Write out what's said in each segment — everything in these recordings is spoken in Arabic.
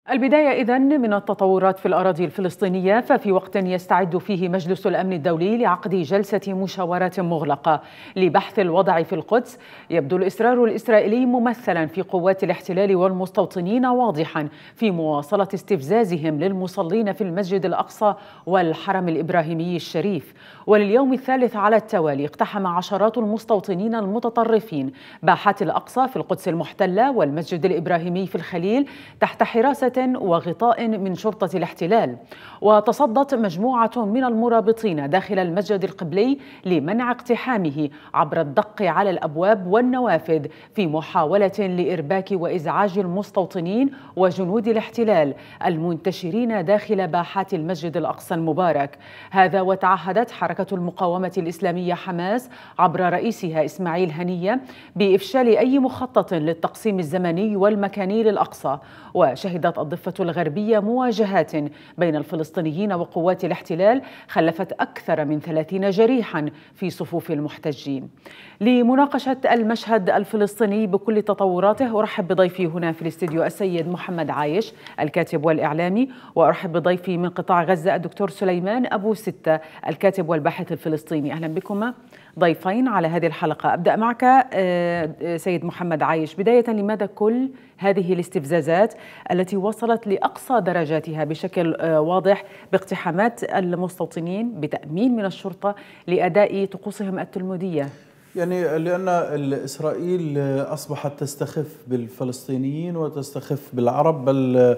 البداية إذن من التطورات في الأراضي الفلسطينية، ففي وقت يستعد فيه مجلس الأمن الدولي لعقد جلسة مشاورات مغلقة لبحث الوضع في القدس، يبدو الإصرار الإسرائيلي ممثلا في قوات الاحتلال والمستوطنين واضحا في مواصلة استفزازهم للمصلين في المسجد الأقصى والحرم الإبراهيمي الشريف. ولليوم الثالث على التوالي اقتحم عشرات المستوطنين المتطرفين باحات الأقصى في القدس المحتلة والمسجد الإبراهيمي في الخليل تحت حراسة وغطاء من شرطة الاحتلال. وتصدت مجموعة من المرابطين داخل المسجد القبلي لمنع اقتحامه عبر الدق على الأبواب والنوافذ في محاولة لإرباك وإزعاج المستوطنين وجنود الاحتلال المنتشرين داخل باحات المسجد الأقصى المبارك. هذا وتعهدت حركة المقاومة الإسلامية حماس عبر رئيسها إسماعيل هنية بإفشال أي مخطط للتقسيم الزمني والمكاني للأقصى. وشهدت الضفة الغربية مواجهات بين الفلسطينيين وقوات الاحتلال خلفت أكثر من 30 جريحا في صفوف المحتجين. لمناقشة المشهد الفلسطيني بكل تطوراته أرحب بضيفي هنا في الاستديو السيد محمد عايش الكاتب والإعلامي، وأرحب بضيفي من قطاع غزة الدكتور سليمان أبو ستة الكاتب والباحث الفلسطيني. أهلا بكما ضيفين على هذه الحلقة. أبدأ معك سيد محمد عايش، بداية لماذا كل هذه الاستفزازات التي وصلت لأقصى درجاتها بشكل واضح باقتحامات المستوطنين بتأمين من الشرطة لأداء طقوسهم التلمودية؟ يعني لأن إسرائيل أصبحت تستخف بالفلسطينيين وتستخف بالعرب، بل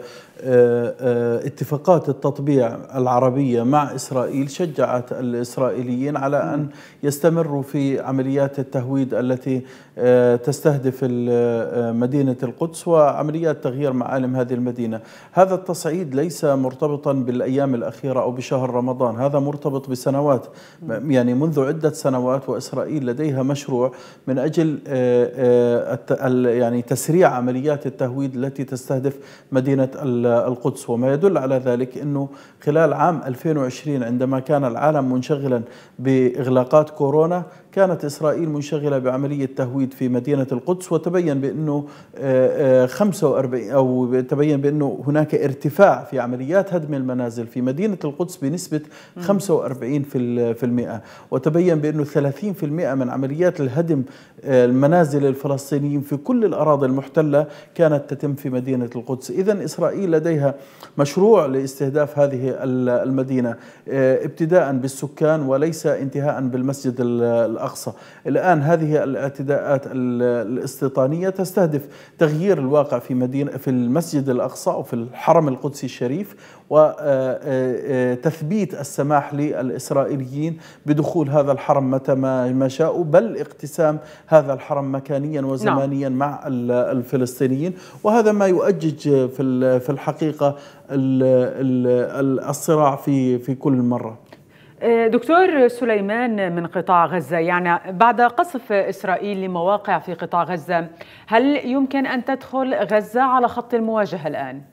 اتفاقات التطبيع العربية مع إسرائيل شجعت الإسرائيليين على أن يستمروا في عمليات التهويد التي تستهدف مدينة القدس وعمليات تغيير معالم هذه المدينة. هذا التصعيد ليس مرتبطا بالأيام الأخيرة أو بشهر رمضان، هذا مرتبط بسنوات، يعني منذ عدة سنوات، وإسرائيل لديها مشروع من أجل يعني تسريع عمليات التهويد التي تستهدف مدينة القدس. وما يدل على ذلك أنه خلال عام 2020 عندما كان العالم منشغلا بإغلاقات كورونا كانت إسرائيل منشغلة بعملية تهويد في مدينة القدس، وتبين بأنه 45 أو تبين بأنه هناك ارتفاع في عمليات هدم المنازل في مدينة القدس بنسبة 45%، وتبين بأنه 30% من عمليات الهدم المنازل الفلسطينيين في كل الأراضي المحتلة كانت تتم في مدينة القدس. إذن إسرائيل لديها مشروع لاستهداف هذه المدينة ابتداء بالسكان وليس انتهاء بالمسجد الأقصى. الآن هذه الاعتداءات الاستيطانية تستهدف تغيير الواقع في المسجد الأقصى وفي الحرم القدسي الشريف، وتثبيت السماح للإسرائيليين بدخول هذا الحرم متى ما شاءوا، بل اقتسام هذا الحرم مكانيا وزمانيا مع الفلسطينيين. وهذا ما يؤجج في الحقيقة الصراع في كل مرة. دكتور سليمان من قطاع غزة، يعني بعد قصف إسرائيل لمواقع في قطاع غزة، هل يمكن أن تدخل غزة على خط المواجهة الآن؟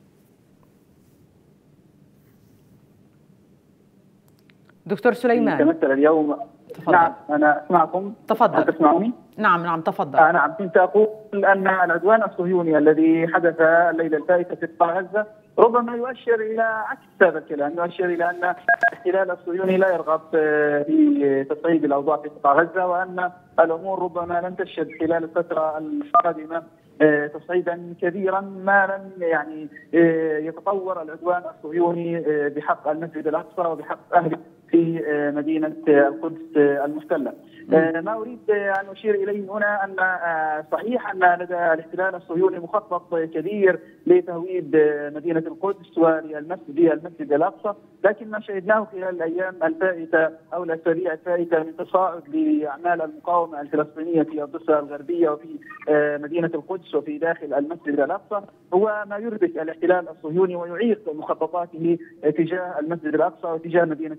دكتور سليمان تمثل اليوم. تفضل. نعم أنا أسمعكم. تفضل. تسمعوني؟ نعم تفضل. نعم، كنت أقول أن العدوان الصهيوني الذي حدث الليلة الفائتة في قطاع غزة ربما يؤشر إلى عكس هذا الكلام، يؤشر إلى أن الاحتلال الصهيوني لا يرغب في تصعيد الأوضاع في قطاع غزة، وأن الأمور ربما لن تشهد خلال الفترة القادمة تصعيدا كبيرا ما لن يعني يتطور العدوان الصهيوني بحق المسجد الأقصى وبحق أهله في مدينة القدس المحتلة. ما أريد أن أشير إليه هنا أن صحيح أن لدى الاحتلال الصهيوني مخطط كبير لتهويد مدينة القدس وللمسجد الأقصى، لكن ما شهدناه خلال الأيام الفائتة أو الأسابيع الفائتة من تصاعد لأعمال المقاومة الفلسطينية في الضفة الغربية وفي مدينة القدس وفي داخل المسجد الأقصى هو ما يربك الاحتلال الصهيوني ويعيق مخططاته تجاه المسجد الأقصى وتجاه مدينة القدس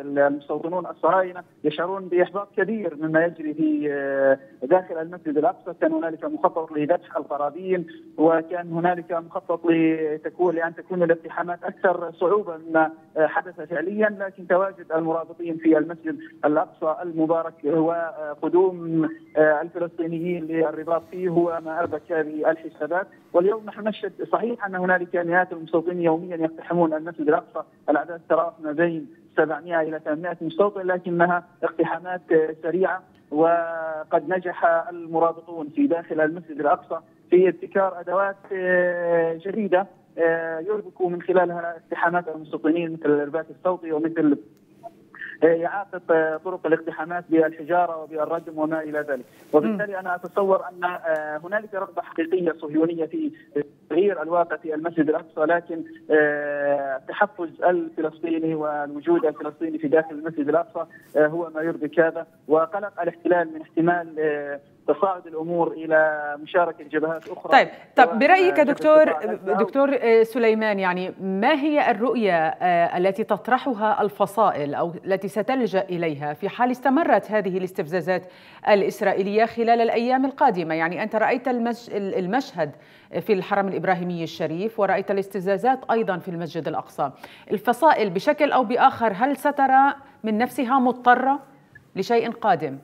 المستوطنون الصهاينة يشعرون بإحباط كبير مما يجري في داخل المسجد الأقصى. كان هنالك مخطط لذبح القرابين، وكان هنالك مخطط لأن تكون الاقتحامات أكثر صعوبة مما حدث فعليا، لكن تواجد المرابطين في المسجد الأقصى المبارك وقدوم الفلسطينيين للرباط فيه هو ما أربك هذه الحسابات. واليوم نحن نشهد صحيح أن هنالك مئات المستوطنين يوميا يقتحمون المسجد الأقصى، الأعداد تراوح ما بين 700 إلى 800 مستوطن، لكنها اقتحامات سريعة. وقد نجح المرابطون في داخل المسجد الأقصى في ابتكار أدوات جديدة يربكوا من خلالها اقتحامات المستوطنين، مثل الإرباك الصوتي ومثل إعاقة طرق الاقتحامات بالحجارة وبالرجم وما إلى ذلك. وبالتالي أنا أتصور أن هنالك رغبة حقيقية صهيونية في تغيير الواقع في المسجد الأقصى، لكن التحفز الفلسطيني والوجود الفلسطيني في داخل المسجد الأقصى هو ما يربك هذا، وقلق الاحتلال من احتمال تصاعد الامور الى مشاركه جبهات اخرى. طيب برايك دكتور سليمان، يعني ما هي الرؤيه التي تطرحها الفصائل او التي ستلجا اليها في حال استمرت هذه الاستفزازات الاسرائيليه خلال الايام القادمه؟ يعني انت رايت المشهد في الحرم الابراهيمي الشريف، ورايت الاستفزازات ايضا في المسجد الاقصى. الفصائل بشكل او باخر هل سترى من نفسها مضطره لشيء قادم؟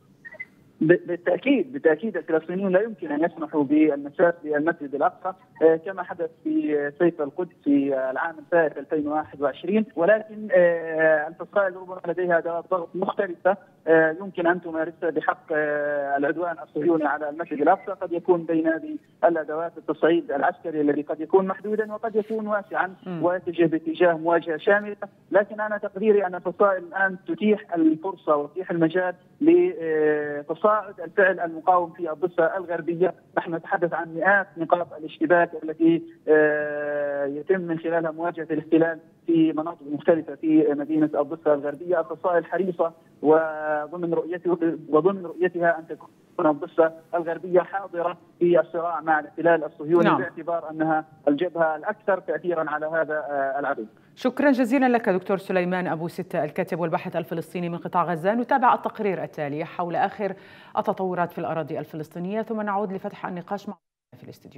بالتأكيد الفلسطينيون لا يمكن أن يسمحوا بالمساس بالمسجد الأقصى كما حدث في سيف القدس في العام الفائت 2021، ولكن الفصائل ربما لديها أدوات ضغط مختلفة يمكن أن تمارسها بحق العدوان الصهيوني على المسجد الأقصى. قد يكون بين هذه الأدوات التصعيد العسكري الذي قد يكون محدودا وقد يكون واسعا ويتجه باتجاه مواجهة شاملة، لكن أنا تقديري أن الفصائل الآن تتيح الفرصة وتتيح المجال لتصاعد الفعل المقاوم في الضفة الغربية. نحن نتحدث عن مئات نقاط الاشتباك التي يتم من خلالها مواجهة الاحتلال في مناطق مختلفة في مدينة الضفة الغربية. الفصائل حريصة وضمن رؤيتها أن تكون الضفة الغربية حاضرة في الصراع مع الاحتلال الصهيوني، باعتبار أنها الجبهة الأكثر تأثيرا على هذا العدو. شكرا جزيلا لك دكتور سليمان أبو ستة، الكاتب والباحث الفلسطيني من قطاع غزة. نتابع التقرير التالي حول آخر التطورات في الأراضي الفلسطينية، ثم نعود لفتح النقاش مع في الاستديو.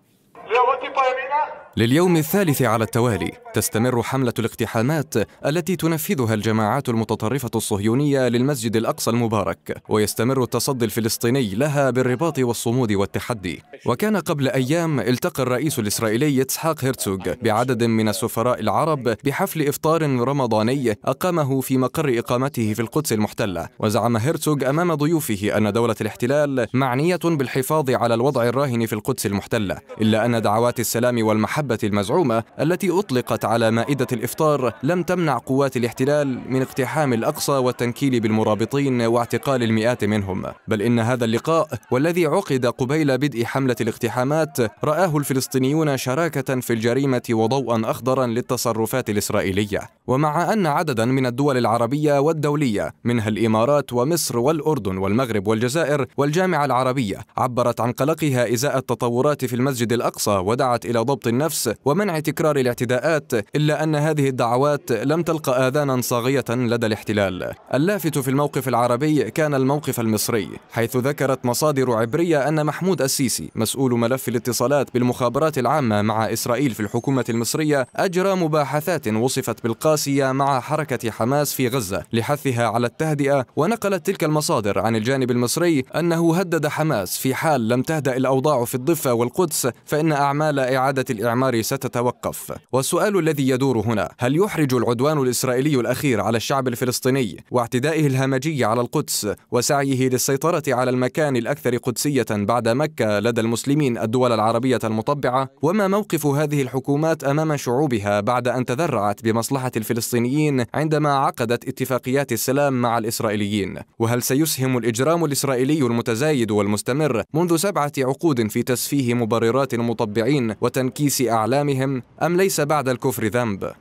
لليوم الثالث على التوالي تستمر حملة الاقتحامات التي تنفذها الجماعات المتطرفة الصهيونية للمسجد الأقصى المبارك، ويستمر التصدي الفلسطيني لها بالرباط والصمود والتحدي. وكان قبل أيام التقى الرئيس الإسرائيلي إسحاق هرتزوغ بعدد من السفراء العرب بحفل إفطار رمضاني أقامه في مقر إقامته في القدس المحتلة. وزعم هرتزوغ أمام ضيوفه أن دولة الاحتلال معنية بالحفاظ على الوضع الراهن في القدس المحتلة، إلا أن دعوات السلام والمحبة المزعومة التي أطلقت على مائدة الإفطار لم تمنع قوات الاحتلال من اقتحام الأقصى والتنكيل بالمرابطين واعتقال المئات منهم. بل إن هذا اللقاء والذي عقد قبيل بدء حملة الاقتحامات رآه الفلسطينيون شراكة في الجريمة وضوءا أخضرا للتصرفات الإسرائيلية. ومع أن عددا من الدول العربية والدولية منها الإمارات ومصر والأردن والمغرب والجزائر والجامعة العربية عبرت عن قلقها إزاء التطورات في المسجد الأقصى ودعت إلى ضبط النفس ومنع تكرار الاعتداءات، إلا أن هذه الدعوات لم تلقى آذانا صاغية لدى الاحتلال. اللافت في الموقف العربي كان الموقف المصري، حيث ذكرت مصادر عبرية أن محمود السيسي مسؤول ملف الاتصالات بالمخابرات العامة مع إسرائيل في الحكومة المصرية أجرى مباحثات وصفت بالقاسية مع حركة حماس في غزة لحثها على التهدئة. ونقلت تلك المصادر عن الجانب المصري أنه هدد حماس في حال لم تهدأ الأوضاع في الضفة والقدس فإن أعمال إعادة الإعمار ستتوقف. والسؤال الذي يدور هنا، هل يحرج العدوان الإسرائيلي الأخير على الشعب الفلسطيني واعتدائه الهمجي على القدس وسعيه للسيطرة على المكان الأكثر قدسية بعد مكة لدى المسلمين الدول العربية المطبعة؟ وما موقف هذه الحكومات أمام شعوبها بعد أن تذرعت بمصلحة الفلسطينيين عندما عقدت اتفاقيات السلام مع الإسرائيليين؟ وهل سيسهم الإجرام الإسرائيلي المتزايد والمستمر منذ 7 عقود في تسفيه مبررات المطبعين وتنكيس أعلامهم، أم ليس بعد الكفر ذنب؟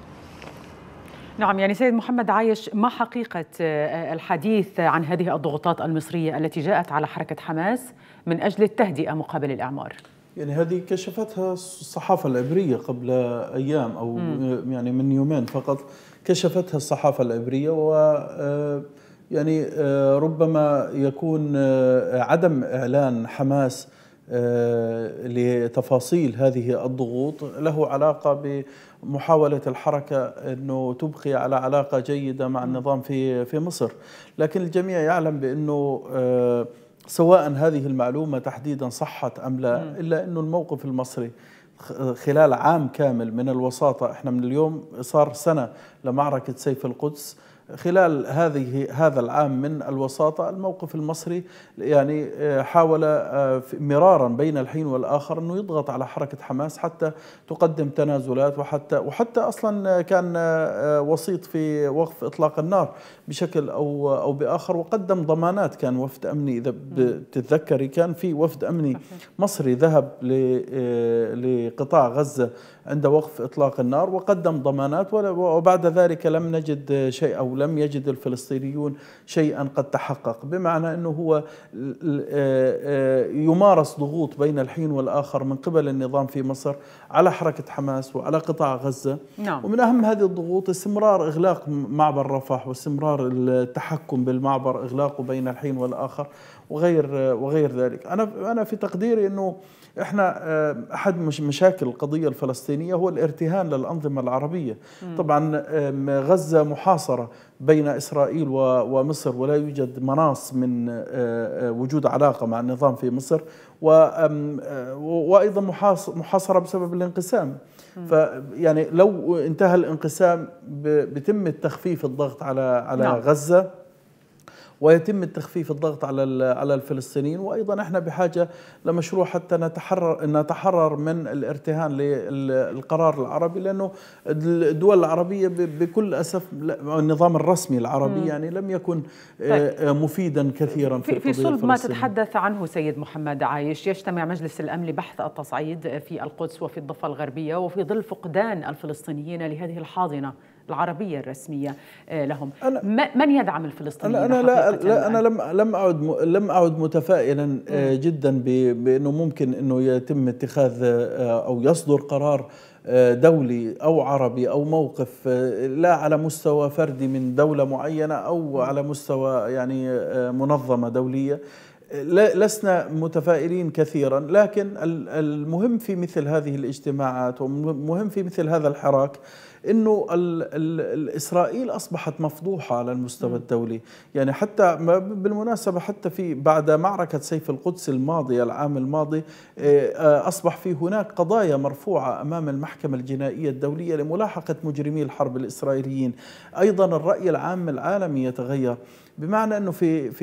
نعم، يعني سيد محمد عايش، ما حقيقة الحديث عن هذه الضغوطات المصرية التي جاءت على حركة حماس من أجل التهدئة مقابل الإعمار؟ يعني هذه كشفتها الصحافة العبرية قبل أيام أو يعني من يومين فقط، كشفتها الصحافة العبرية. و يعني ربما يكون عدم إعلان حماس لتفاصيل هذه الضغوط له علاقة بمحاولة الحركة أنه تبقي على علاقة جيدة مع النظام في مصر. لكن الجميع يعلم بأنه سواء هذه المعلومة تحديدا صحت أم لا، إلا أنه الموقف المصري خلال عام كامل من الوساطة، احنا من اليوم صار سنة لمعركة سيف القدس، خلال هذا العام من الوساطة الموقف المصري يعني حاول مرارا بين الحين والآخر أنه يضغط على حركة حماس حتى تقدم تنازلات، وحتى أصلا كان وسيط في وقف إطلاق النار بشكل أو بآخر، وقدم ضمانات. كان وفد أمني إذا بتتذكري، كان في وفد أمني مصري ذهب لقطاع غزة عند وقف إطلاق النار وقدم ضمانات، وبعد ذلك لم نجد شيء أو لم يجد الفلسطينيون شيئا قد تحقق، بمعنى أنه هو يمارس ضغوط بين الحين والآخر من قبل النظام في مصر على حركة حماس وعلى قطاع غزة. نعم. ومن أهم هذه الضغوط استمرار إغلاق معبر رفح واستمرار التحكم بالمعبر، إغلاقه بين الحين والآخر وغير ذلك. أنا في تقديري أنه احنا احد مشاكل القضيه الفلسطينيه هو الارتهان للانظمه العربيه. طبعا غزه محاصره بين اسرائيل ومصر، ولا يوجد مناص من وجود علاقه مع النظام في مصر، وايضا محاصره بسبب الانقسام. فيعني لو انتهى الانقسام بيتم التخفيف الضغط على غزه، ويتم التخفيف الضغط على الفلسطينيين. وايضا احنا بحاجه لمشروع حتى نتحرر من الارتهان للقرار العربي، لانه الدول العربيه بكل اسف النظام الرسمي العربي يعني لم يكن مفيدا كثيرا في القضيه الفلسطينيه. صلب ما تتحدث عنه سيد محمد عايش، يجتمع مجلس الامن لبحث التصعيد في القدس وفي الضفه الغربيه، وفي ظل فقدان الفلسطينيين لهذه الحاضنه العربية الرسمية لهم. من يدعم الفلسطينيين؟ أنا لم أعد متفائلا جدا بأنه ممكن أنه يتم اتخاذ أو يصدر قرار دولي أو عربي أو موقف لا على مستوى فردي من دولة معينة أو على مستوى يعني منظمة دولية. لسنا متفائلين كثيرا، لكن المهم في مثل هذه الاجتماعات ومهم في مثل هذا الحراك انه إسرائيل اصبحت مفضوحه على المستوى الدولي. يعني حتى بالمناسبه حتى في بعد معركه سيف القدس الماضيه العام الماضي اصبح في هناك قضايا مرفوعه امام المحكمه الجنائيه الدوليه لملاحقه مجرمي الحرب الاسرائيليين. ايضا الراي العام العالمي يتغير، بمعنى انه في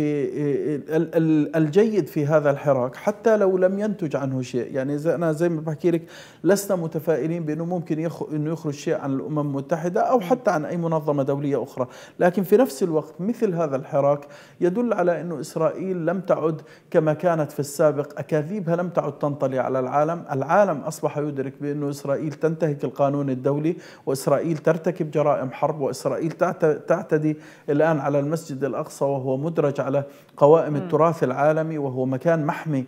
الجيد في هذا الحراك حتى لو لم ينتج عنه شيء. يعني انا زي ما بحكي لك لسنا متفائلين بانه ممكن انه يخرج شيء عن الامم المتحده او حتى عن اي منظمه دوليه اخرى، لكن في نفس الوقت مثل هذا الحراك يدل على انه اسرائيل لم تعد كما كانت في السابق، اكاذيبها لم تعد تنطلي على العالم اصبح يدرك بانه اسرائيل تنتهك القانون الدولي، واسرائيل ترتكب جرائم حرب، واسرائيل تعتدي الان على المسجد الأقصى وهو مدرج على قوائم التراث العالمي، وهو مكان محمي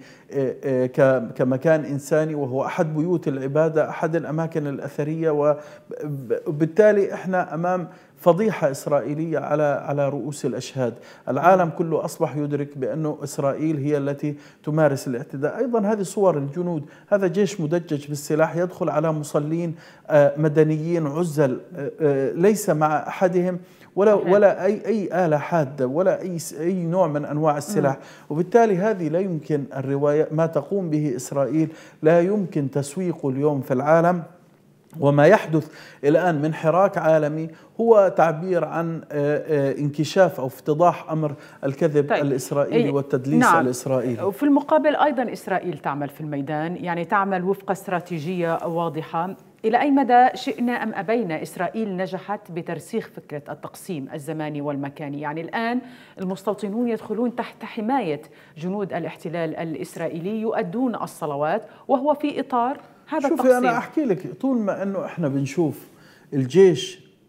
كمكان إنساني، وهو أحد بيوت العبادة، أحد الأماكن الأثرية. وبالتالي إحنا أمام فضيحة إسرائيلية على رؤوس الأشهاد. العالم كله أصبح يدرك بأنه إسرائيل هي التي تمارس الاعتداء. أيضا هذه صور الجنود، هذا جيش مدجج بالسلاح يدخل على مصلين مدنيين عزل ليس مع أحدهم ولا أي آلة حادة ولا أي نوع من أنواع السلاح. وبالتالي هذه لا يمكن الرواية، ما تقوم به إسرائيل لا يمكن تسويقه اليوم في العالم. وما يحدث الآن من حراك عالمي هو تعبير عن انكشاف أو افتضاح أمر الكذب الإسرائيلي والتدليس الإسرائيلي. وفي المقابل أيضا إسرائيل تعمل في الميدان، يعني تعمل وفق استراتيجية واضحة. إلى أي مدى شئنا أم أبينا إسرائيل نجحت بترسيخ فكرة التقسيم الزماني والمكاني؟ يعني الآن المستوطنون يدخلون تحت حماية جنود الاحتلال الإسرائيلي، يؤدون الصلوات، وهو في إطار هذا التقسيم. شوفي أنا أحكي لك، طول ما أنه إحنا بنشوف الجيش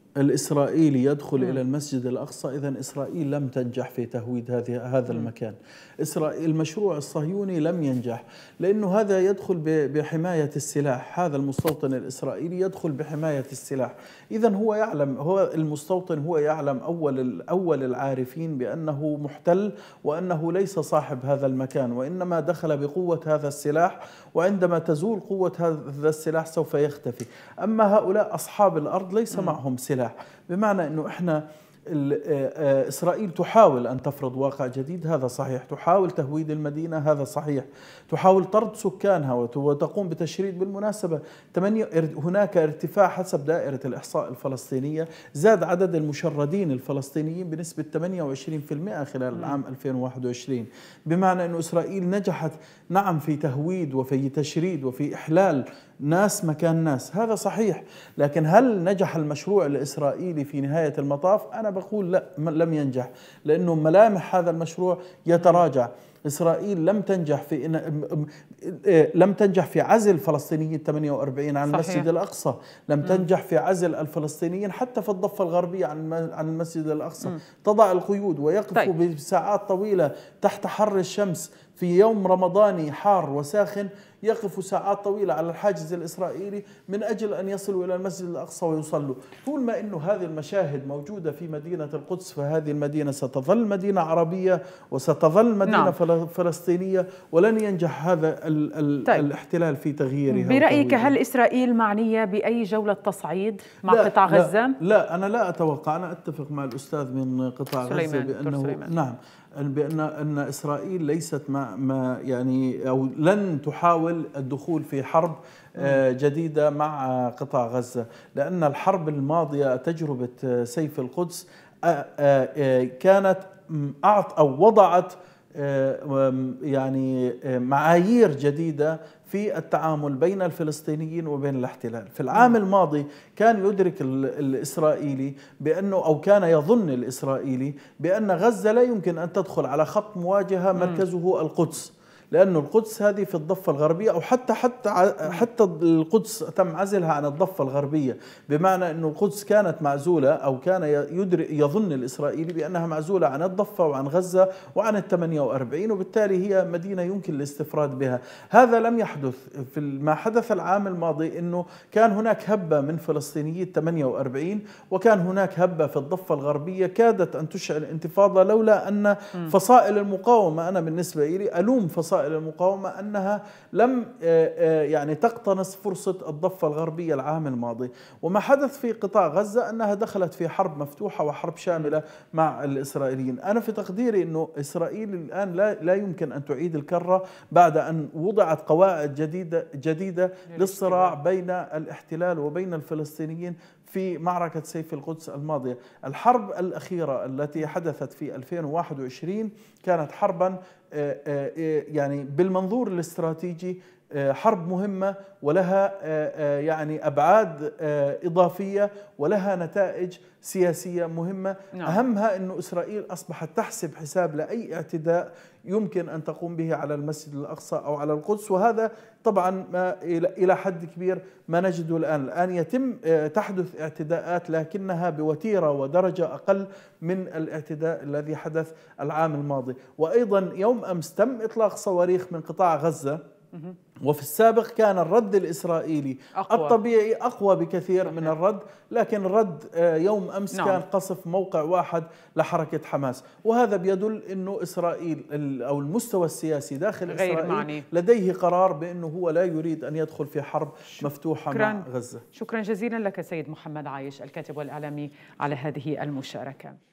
الإسرائيلي يدخل إلى المسجد الأقصى، إذن إسرائيل لم تنجح في تهويد هذا المكان. المشروع الصهيوني لم ينجح، لأنه هذا يدخل بحماية السلاح. هذا المستوطن الإسرائيلي يدخل بحماية السلاح. إذن هو يعلم، هو المستوطن هو يعلم أول العارفين بأنه محتل، وأنه ليس صاحب هذا المكان، وإنما دخل بقوة هذا السلاح، وعندما تزول قوة هذا السلاح سوف يختفي. أما هؤلاء أصحاب الأرض ليس معهم سلاح، بمعنى أنه إحنا إسرائيل تحاول أن تفرض واقع جديد، هذا صحيح، تحاول تهويد المدينة، هذا صحيح، تحاول طرد سكانها وتقوم بتشريد. بالمناسبة هناك ارتفاع حسب دائرة الإحصاء الفلسطينية، زاد عدد المشردين الفلسطينيين بنسبة 28% خلال العام 2021، بمعنى أن إسرائيل نجحت نعم في تهويد وفي تشريد وفي إحلال ناس مكان ناس، هذا صحيح. لكن هل نجح المشروع الإسرائيلي في نهاية المطاف؟ أنا بقول لا، لم ينجح، لأنه ملامح هذا المشروع يتراجع. إسرائيل لم تنجح في عزل فلسطينيين 48 عن المسجد الأقصى، لم تنجح في عزل الفلسطينيين حتى في الضفة الغربية عن المسجد الأقصى. تضع القيود ويقفوا بساعات طويلة تحت حر الشمس في يوم رمضاني حار وساخن، يقفوا ساعات طويلة على الحاجز الإسرائيلي من أجل أن يصلوا إلى المسجد الأقصى ويصلوا. طول ما إنه هذه المشاهد موجودة في مدينة القدس، فهذه المدينة ستظل مدينة عربية وستظل مدينة فلسطينية، ولن ينجح هذا الاحتلال في تغييرها. برأيك هل إسرائيل معنية بأي جولة تصعيد مع قطاع غزة؟ لا، أنا لا أتوقع. أنا أتفق مع الأستاذ من قطاع غزة بأنه نعم، بأن إسرائيل ليست يعني أو لن تحاول الدخول في حرب جديدة مع قطاع غزة، لأن الحرب الماضية تجربة سيف القدس كانت أو وضعت يعني معايير جديدة في التعامل بين الفلسطينيين وبين الاحتلال. في العام الماضي كان يدرك الإسرائيلي بأنه، أو كان يظن الإسرائيلي بأن غزة لا يمكن أن تدخل على خط مواجهة مركزه القدس، لأن القدس هذه في الضفة الغربية، أو حتى القدس تم عزلها عن الضفة الغربية، بمعنى أن القدس كانت معزولة، أو كان يظن الإسرائيلي بأنها معزولة عن الضفة وعن غزة وعن 48، وبالتالي هي مدينة يمكن الاستفراد بها. هذا لم يحدث. في ما حدث العام الماضي أنه كان هناك هبة من فلسطينيي 48، وكان هناك هبة في الضفة الغربية كادت أن تشعل انتفاضة، لولا أن فصائل المقاومة، أنا بالنسبة لي ألوم فصائل المقاومة أنها لم يعني تقتنص فرصة الضفة الغربية العام الماضي. وما حدث في قطاع غزة أنها دخلت في حرب مفتوحة وحرب شاملة مع الإسرائيليين. أنا في تقديري أنه إسرائيل الآن لا يمكن أن تعيد الكرة بعد أن وضعت قواعد جديدة للصراع بين الاحتلال وبين الفلسطينيين في معركة سيف القدس الماضية. الحرب الأخيرة التي حدثت في 2021 كانت حربا يعني بالمنظور الاستراتيجي حرب مهمة، ولها يعني أبعاد إضافية، ولها نتائج سياسية مهمة. أهمها أن إسرائيل أصبحت تحسب حساب لأي اعتداء يمكن أن تقوم به على المسجد الأقصى أو على القدس، وهذا طبعا إلى حد كبير ما نجده الآن يتم تحدث اعتداءات، لكنها بوتيرة ودرجة أقل من الاعتداء الذي حدث العام الماضي. وأيضا يوم أمس تم إطلاق صواريخ من قطاع غزة، وفي السابق كان الرد الإسرائيلي الطبيعي أقوى بكثير من الرد، لكن الرد يوم أمس كان قصف موقع واحد لحركة حماس. وهذا بيدل أنه إسرائيل أو المستوى السياسي داخل إسرائيل لديه قرار بأنه هو لا يريد أن يدخل في حرب مفتوحة مع غزة. شكرا جزيلا لك سيد محمد عايش، الكاتب والإعلامي، على هذه المشاركة.